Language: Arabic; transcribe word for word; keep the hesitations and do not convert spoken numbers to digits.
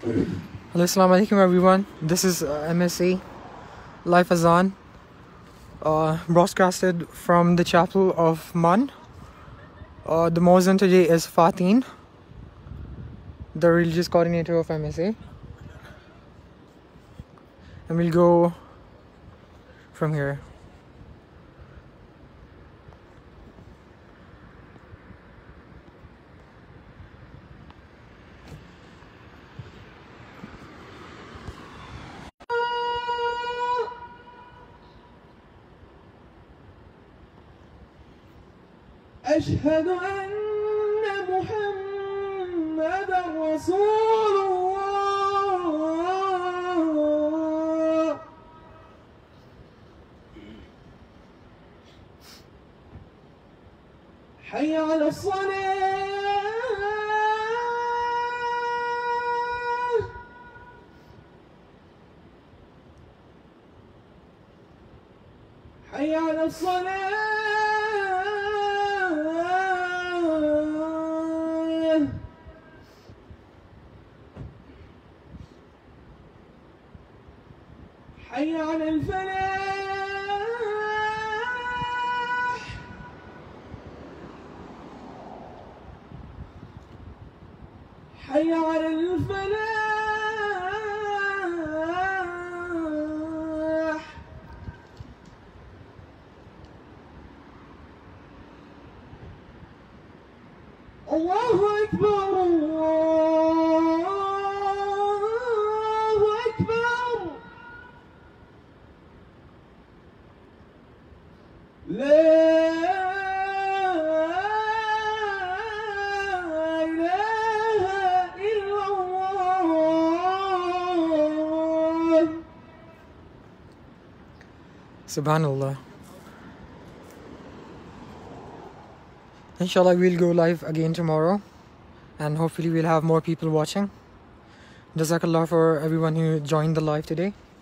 Hello, assalamu alaikum everyone. This is uh, M S A Live Azaan, uh, broadcasted from the chapel of M U N. Uh, the Muezzin today is Fatin, the religious coordinator of M S A. And we'll go from here. أشهد أن محمدا رسول الله. حي على الصلاة. حي على الصلاة. حي على الفلاح. حي على الفلاح. الله أكبر الله أكبر. لا إله إلا الله. Subhanallah. Inshallah, we'll go live again tomorrow, and hopefully we'll have more people watching. Jazakallah for everyone who joined the live today.